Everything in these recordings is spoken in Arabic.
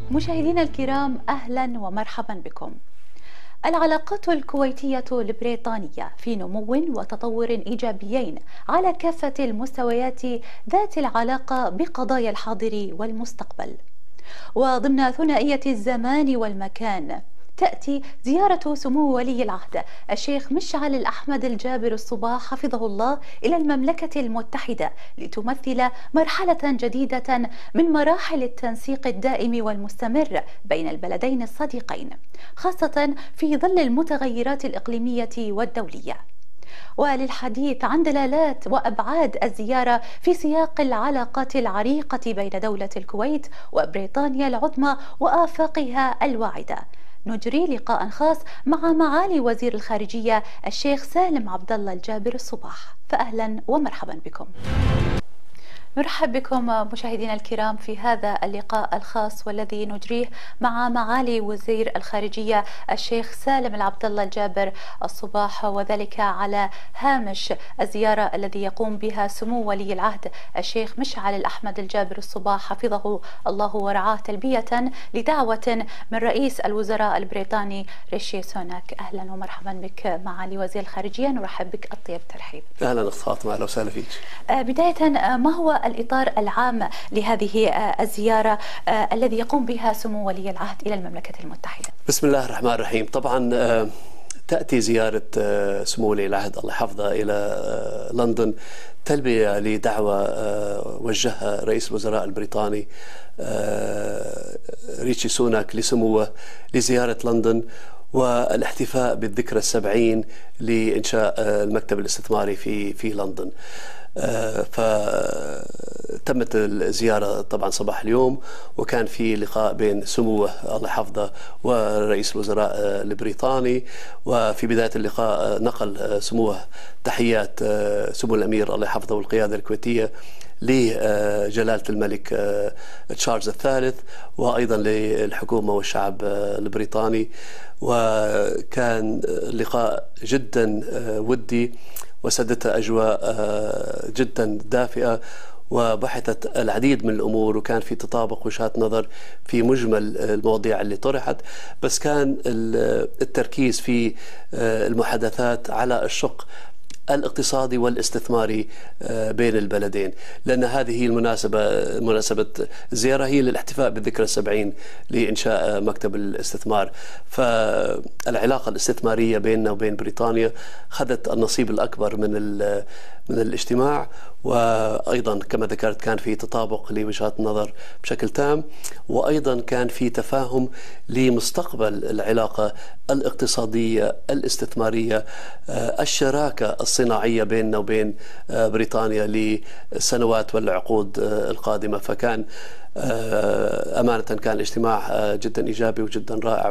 مشاهدينا الكرام، أهلا ومرحبا بكم. العلاقات الكويتية البريطانية في نمو وتطور إيجابيين على كافة المستويات ذات العلاقة بقضايا الحاضر والمستقبل. وضمن ثنائية الزمان والمكان تأتي زيارة سمو ولي العهد الشيخ مشعل الأحمد الجابر الصباح حفظه الله إلى المملكة المتحدة لتمثل مرحلة جديدة من مراحل التنسيق الدائم والمستمر بين البلدين الصديقين، خاصة في ظل المتغيرات الإقليمية والدولية. وللحديث عن دلالات وأبعاد الزيارة في سياق العلاقات العريقة بين دولة الكويت وبريطانيا العظمى وآفاقها الواعدة، نجري لقاء خاص مع معالي وزير الخارجية الشيخ سالم عبد الله الجابر الصباح. فأهلا ومرحبا بكم. نرحب بكم مشاهدينا الكرام في هذا اللقاء الخاص والذي نجريه مع معالي وزير الخارجية الشيخ سالم العبد الله الجابر الصباح، وذلك على هامش الزيارة الذي يقوم بها سمو ولي العهد الشيخ مشعل الأحمد الجابر الصباح حفظه الله ورعاه، تلبية لدعوة من رئيس الوزراء البريطاني ريشي سوناك. أهلا ومرحبا بك معالي وزير الخارجية، نرحب بك الطيب ترحيب. أهلا أخت فاطمة، أهلا وسهلا فيك. بداية، ما هو الإطار العام لهذه الزيارة الذي يقوم بها سمو ولي العهد إلى المملكة المتحدة؟ بسم الله الرحمن الرحيم. طبعا تأتي زيارة سمو ولي العهد الله يحفظه إلى لندن تلبية لدعوة وجهها رئيس الوزراء البريطاني ريشي سوناك لسموه لزيارة لندن والاحتفاء بالذكرى ال70 لإنشاء المكتب الاستثماري في لندن. فتمت الزيارة طبعا صباح اليوم، وكان في لقاء بين سموه الله يحفظه ورئيس الوزراء البريطاني. وفي بداية اللقاء نقل سموه تحيات سمو الأمير الله يحفظه والقيادة الكويتية لجلالة الملك تشارلز الثالث، وأيضا للحكومة والشعب البريطاني. وكان لقاء جدا ودي وسدته أجواء جدا دافئة، وبحثت العديد من الأمور، وكان في تطابق وجهات نظر في مجمل المواضيع اللي طرحت، بس كان التركيز في المحادثات على الشق الاقتصادي والاستثماري بين البلدين، لأن هذه هي مناسبة الزيارة هي للاحتفاء بالذكرى ال70 لإنشاء مكتب الاستثمار. فالعلاقة الاستثمارية بيننا وبين بريطانيا خذت النصيب الأكبر من الاجتماع، وأيضا كما ذكرت كان في تطابق لوجهات النظر بشكل تام، وأيضا كان في تفاهم لمستقبل العلاقة الاقتصادية الاستثمارية، الشراكة الصناعية بيننا وبين بريطانيا للسنوات والعقود القادمة. فكان أمانة كان الاجتماع جدا إيجابي وجدا رائع،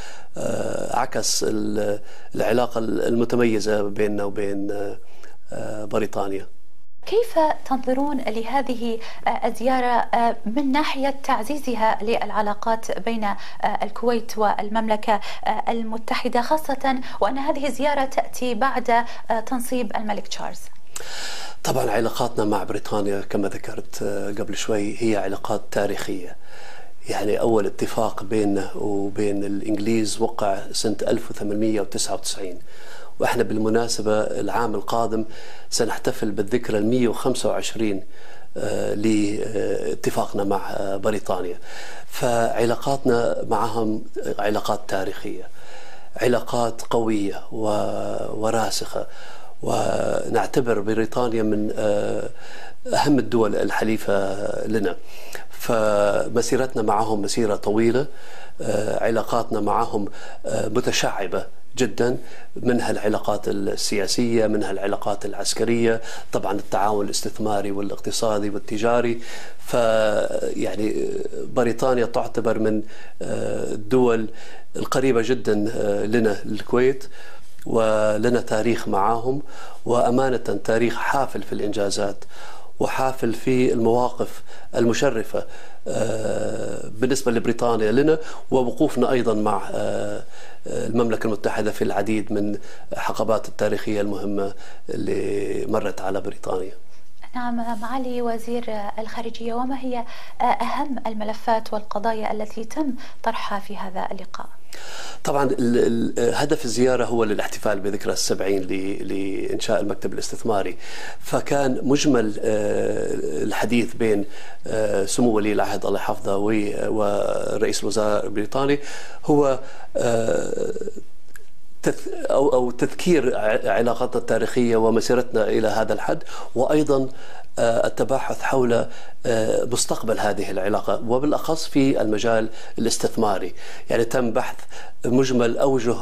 وعكس العلاقة المتميزة بيننا وبين بريطانيا. كيف تنظرون لهذه الزيارة من ناحية تعزيزها للعلاقات بين الكويت والمملكة المتحدة، خاصة وأن هذه الزيارة تأتي بعد تنصيب الملك تشارلز؟ طبعا علاقاتنا مع بريطانيا كما ذكرت قبل شوي هي علاقات تاريخية. يعني أول اتفاق بيننا وبين الإنجليز وقع سنة 1899، وإحنا بالمناسبة العام القادم سنحتفل بالذكرى 125 لاتفاقنا مع بريطانيا. فعلاقاتنا معهم علاقات تاريخية، علاقات قوية وراسخة، ونعتبر بريطانيا من أهم الدول الحليفة لنا. فمسيرتنا معهم مسيرة طويلة، علاقاتنا معهم متشعبة جدا، منها العلاقات السياسية، منها العلاقات العسكرية، طبعا التعاون الاستثماري والاقتصادي والتجاري. فيعني بريطانيا تعتبر من الدول القريبة جدا لنا الكويت، ولنا تاريخ معهم، وأمانة تاريخ حافل في الإنجازات وحافل في المواقف المشرفة بالنسبة لبريطانيا لنا، ووقوفنا أيضا مع المملكة المتحدة في العديد من حقبات التاريخية المهمة اللي مرت على بريطانيا. نعم معالي وزير الخارجية، وما هي أهم الملفات والقضايا التي تم طرحها في هذا اللقاء؟ طبعا هدف الزيارة هو الاحتفال بذكرى السبعين لإنشاء المكتب الاستثماري، فكان مجمل الحديث بين سمو ولي العهد الله يحفظه ورئيس الوزراء البريطاني هو أو تذكير علاقاتنا التاريخية ومسيرتنا إلى هذا الحد، وأيضا التباحث حول مستقبل هذه العلاقة وبالأخص في المجال الاستثماري. يعني تم بحث مجمل أوجه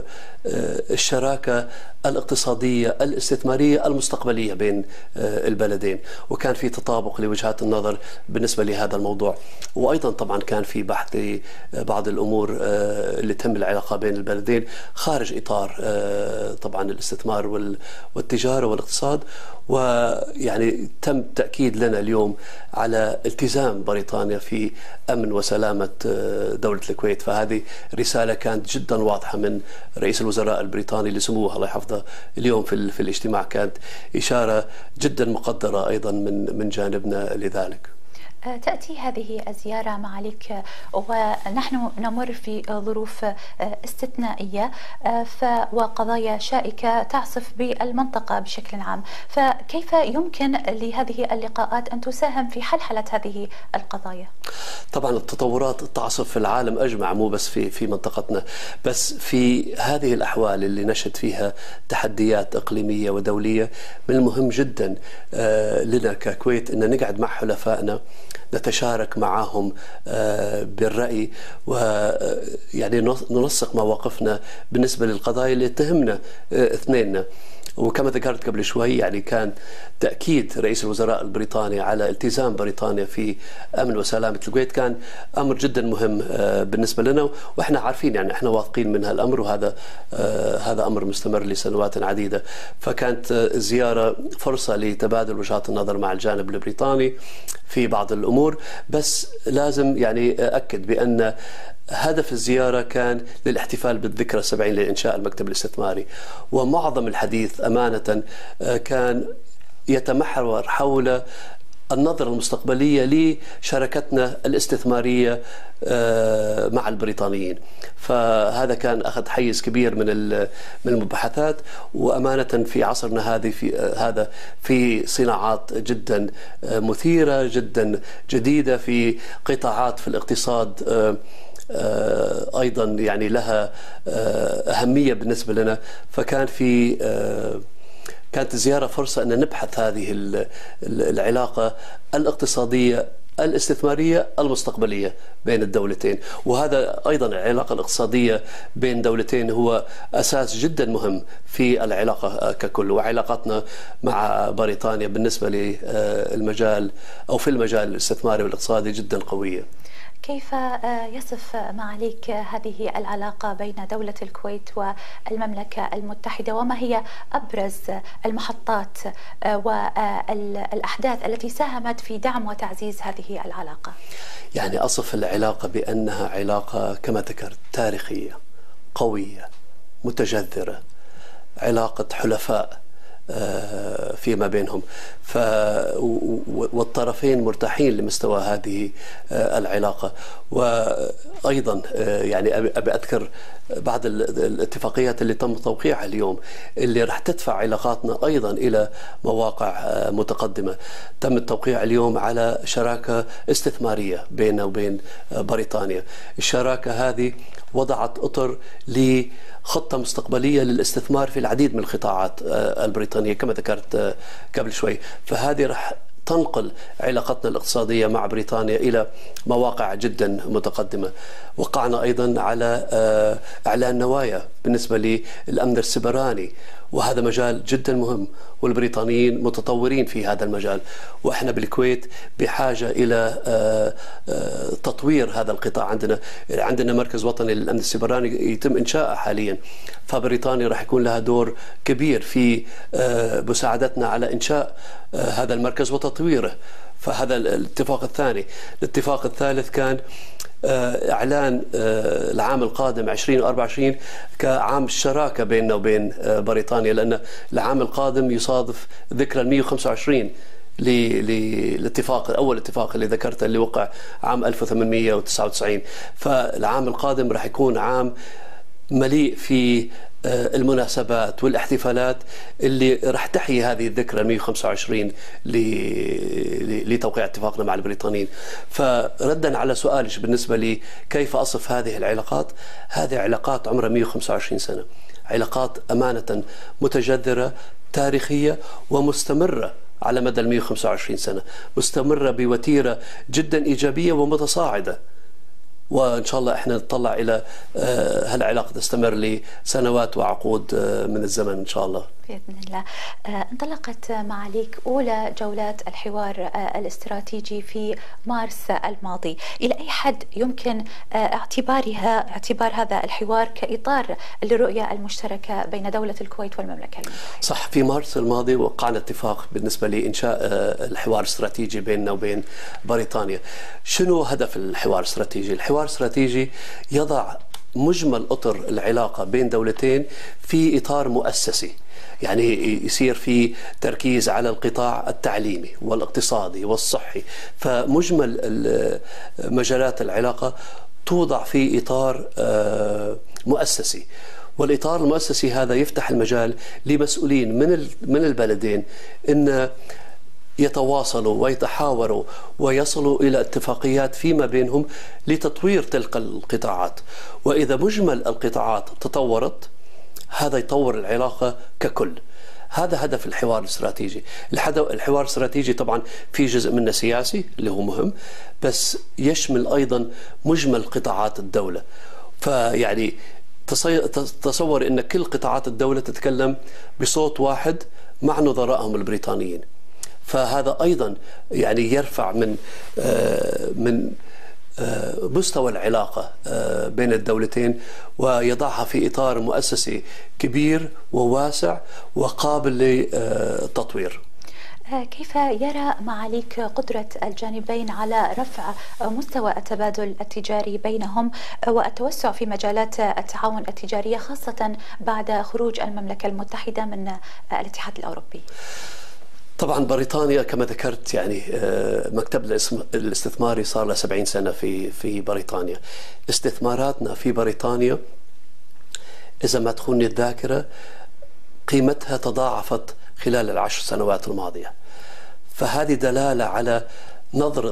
الشراكة الاقتصادية الاستثمارية المستقبلية بين البلدين، وكان في تطابق لوجهات النظر بالنسبة لهذا الموضوع. وأيضا طبعا كان في بحث لبعض الأمور اللي تم العلاقة بين البلدين خارج إطار طبعا الاستثمار والتجارة والاقتصاد. ويعني تم تأكيد لنا اليوم على التزام بريطانيا في أمن وسلامة دولة الكويت، فهذه رسالة كانت جدا واضحة من رئيس الوزراء البريطاني لسموه الله يحفظه اليوم في الاجتماع، كانت إشارة جدا مقدرة أيضا من جانبنا لذلك. تأتي هذه الزيارة معاليك ونحن نمر في ظروف استثنائية وقضايا شائكة تعصف بالمنطقة بشكل عام، فكيف يمكن لهذه اللقاءات أن تساهم في حلحلة هذه القضايا؟ طبعا التطورات تعصف في العالم أجمع، مو بس في منطقتنا، بس في هذه الأحوال اللي نشهد فيها تحديات إقليمية ودولية من المهم جدا لنا ككويت أن نقعد مع حلفائنا، نتشارك معهم بالرأي، ويعني ننسق مواقفنا بالنسبة للقضايا اللي تهمنا اثنيننا. وكما ذكرت قبل شوي يعني كان تأكيد رئيس الوزراء البريطاني على التزام بريطانيا في أمن وسلامة الكويت كان أمر جدا مهم بالنسبة لنا، وإحنا عارفين يعني إحنا واثقين من هالأمر، وهذا هذا أمر مستمر لسنوات عديدة. فكانت الزيارة فرصة لتبادل وجهات النظر مع الجانب البريطاني في بعض الأمور، بس لازم يعني أكد بأن هدف الزيارة كان للاحتفال بالذكرى 70 لإنشاء المكتب الاستثماري، ومعظم الحديث أمانة كان يتمحور حول النظرة المستقبلية لشراكتنا الاستثمارية مع البريطانيين. فهذا كان أخذ حيز كبير من المباحثات، وأمانة في عصرنا هذا في صناعات جدا مثيرة جدا جديدة، في قطاعات في الاقتصاد أيضا يعني لها أهمية بالنسبة لنا. فكان كانت الزيارة فرصة أن نبحث هذه العلاقة الاقتصادية الاستثمارية المستقبلية بين الدولتين، وهذا أيضا العلاقة الاقتصادية بين دولتين هو أساس جدا مهم في العلاقة ككل. وعلاقتنا مع بريطانيا بالنسبة للمجال أو في المجال الاستثماري والاقتصادي جدا قوية. كيف يصف معاليك هذه العلاقة بين دولة الكويت والمملكة المتحدة، وما هي أبرز المحطات والأحداث التي ساهمت في دعم وتعزيز هذه العلاقة؟ يعني أصف العلاقة بأنها علاقة كما ذكرت تاريخية قوية متجذرة، علاقة حلفاء فيما بينهم، والطرفين مرتاحين لمستوى هذه العلاقة. وأيضا يعني أبي أذكر بعض الاتفاقيات اللي تم توقيعها اليوم اللي راح تدفع علاقاتنا أيضا إلى مواقع متقدمة. تم التوقيع اليوم على شراكة استثمارية بيننا وبين بريطانيا. الشراكة هذه وضعت أطر لخطة مستقبلية للاستثمار في العديد من القطاعات البريطانية كما ذكرت قبل شوي، فهذه رح تنقل علاقتنا الاقتصادية مع بريطانيا إلى مواقع جدا متقدمة. وقعنا أيضا على إعلان نوايا بالنسبة للأمن السبراني، وهذا مجال جدا مهم، والبريطانيين متطورين في هذا المجال، وإحنا بالكويت بحاجة إلى تطوير هذا القطاع. عندنا مركز وطني للأمن السبراني يتم إنشاءه حاليا، فبريطانيا راح يكون لها دور كبير في مساعدتنا على إنشاء هذا المركز وتطويره. فهذا الاتفاق الثاني. الاتفاق الثالث كان إعلان العام القادم 2024 كعام الشراكة بيننا وبين بريطانيا، لأن العام القادم يصادف ذكرى 125 للاتفاق أول اتفاق اللي ذكرته اللي وقع عام 1899. فالعام القادم راح يكون عام مليء في المناسبات والاحتفالات اللي راح تحيي هذه الذكرى 125 لتوقيع اتفاقنا مع البريطانيين. فردا على سؤالك بالنسبة لي كيف أصف هذه العلاقات، هذه علاقات عمرها 125 سنة، علاقات أمانة متجذرة تاريخية ومستمرة على مدى 125 سنة، مستمرة بوتيرة جدا إيجابية ومتصاعدة، وإن شاء الله إحنا نطلع إلى هالعلاقة تستمر لسنوات وعقود من الزمن إن شاء الله بإذن الله. انطلقت معاليك أولى جولات الحوار الاستراتيجي في مارس الماضي، إلى أي حد يمكن اعتبار هذا الحوار كإطار للرؤية المشتركة بين دولة الكويت والمملكة المتحدة؟ صح، في مارس الماضي وقعنا اتفاق بالنسبة لإنشاء الحوار الاستراتيجي بيننا وبين بريطانيا. شنو هدف الحوار الاستراتيجي؟ الحوار الاستراتيجي يضع مجمل أطر العلاقة بين دولتين في إطار مؤسسي، يعني يصير في تركيز على القطاع التعليمي والاقتصادي والصحي، فمجمل مجالات العلاقة توضع في إطار مؤسسي، والإطار المؤسسي هذا يفتح المجال لمسؤولين من البلدين أن يتواصلوا ويتحاوروا ويصلوا إلى اتفاقيات فيما بينهم لتطوير تلك القطاعات. وإذا مجمل القطاعات تطورت هذا يطور العلاقة ككل. هذا هدف الحوار الاستراتيجي. الحوار الاستراتيجي طبعا في جزء منه سياسي اللي هو مهم، بس يشمل أيضا مجمل قطاعات الدولة. فيعني تصور أن كل قطاعات الدولة تتكلم بصوت واحد مع نظرائهم البريطانيين، فهذا أيضا يعني يرفع من مستوى العلاقة بين الدولتين ويضعها في إطار مؤسسي كبير وواسع وقابل للتطوير. كيف يرى معاليك قدرة الجانبين على رفع مستوى التبادل التجاري بينهم والتوسع في مجالات التعاون التجارية، خاصة بعد خروج المملكة المتحدة من الاتحاد الأوروبي؟ طبعا بريطانيا كما ذكرت يعني مكتب الاستثماري صار له 70 سنة في بريطانيا. استثماراتنا في بريطانيا إذا ما تخوني الذاكرة قيمتها تضاعفت خلال ال10 سنوات الماضية، فهذه دلالة على نظرة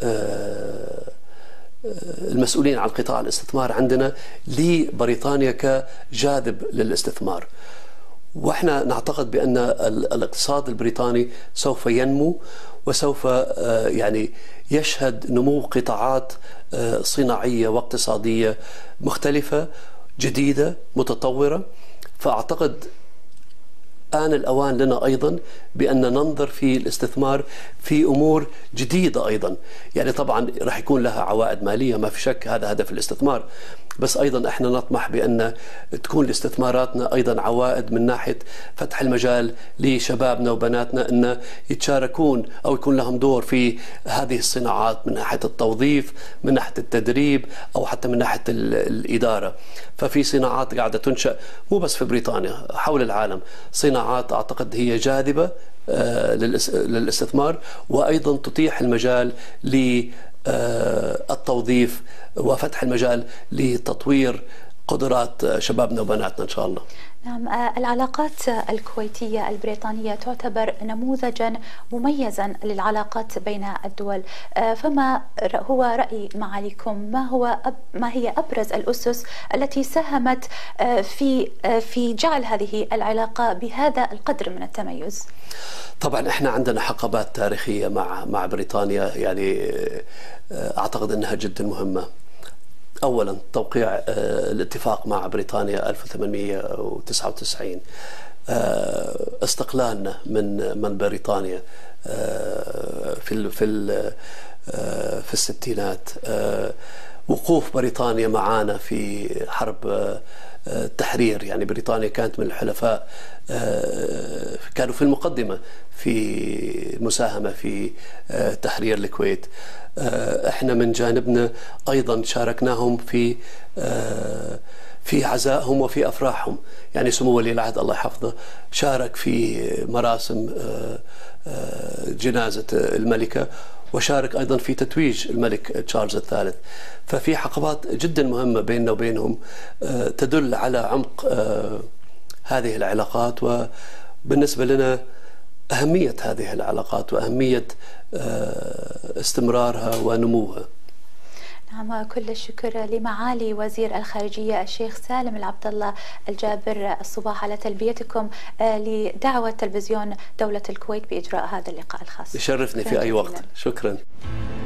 المسؤولين عن قطاع الاستثمار عندنا لبريطانيا كجاذب للاستثمار. واحنا نعتقد بأن الاقتصاد البريطاني سوف ينمو وسوف يعني يشهد نمو قطاعات صناعية واقتصادية مختلفة جديدة متطورة. فأعتقد آن الأوان لنا أيضا بأن ننظر في الاستثمار في أمور جديدة أيضا، يعني طبعا راح يكون لها عوائد مالية ما في شك، هذا هدف الاستثمار، بس أيضا احنا نطمح بأن تكون لاستثماراتنا أيضا عوائد من ناحية فتح المجال لشبابنا وبناتنا أن يتشاركون أو يكون لهم دور في هذه الصناعات من ناحية التوظيف، من ناحية التدريب، أو حتى من ناحية الإدارة. ففي صناعات قاعدة تنشأ مو بس في بريطانيا، حول العالم صناعات أعتقد هي جاذبة للاستثمار، وأيضا تتيح المجال للتوظيف وفتح المجال لتطوير قدرات شبابنا وبناتنا إن شاء الله. نعم، العلاقات الكويتية البريطانية تعتبر نموذجا مميزا للعلاقات بين الدول، فما هو رأي معاليكم؟ ما هي أبرز الأسس التي ساهمت في جعل هذه العلاقة بهذا القدر من التميز؟ طبعا احنا عندنا حقبات تاريخية مع بريطانيا، يعني أعتقد أنها جدا مهمة. أولا توقيع الاتفاق مع بريطانيا 1899، استقلالنا من بريطانيا في الستينات، وقوف بريطانيا معنا في حرب التحرير، يعني بريطانيا كانت من الحلفاء، كانوا في المقدمة في المساهمة في تحرير الكويت. احنا من جانبنا ايضا شاركناهم في عزائهم وفي أفراحهم. يعني سمو ولي العهد الله يحفظه شارك في مراسم جنازة الملكة، وشارك أيضا في تتويج الملك تشارلز الثالث. ففي حقبات جدا مهمة بيننا وبينهم تدل على عمق هذه العلاقات، وبالنسبة لنا أهمية هذه العلاقات وأهمية استمرارها ونموها. نعم، كل الشكر لمعالي وزير الخارجية الشيخ سالم العبد الله الجابر الصباح على تلبيتكم لدعوة تلفزيون دولة الكويت بإجراء هذا اللقاء الخاص. يشرفني في أي وقت. شكرا.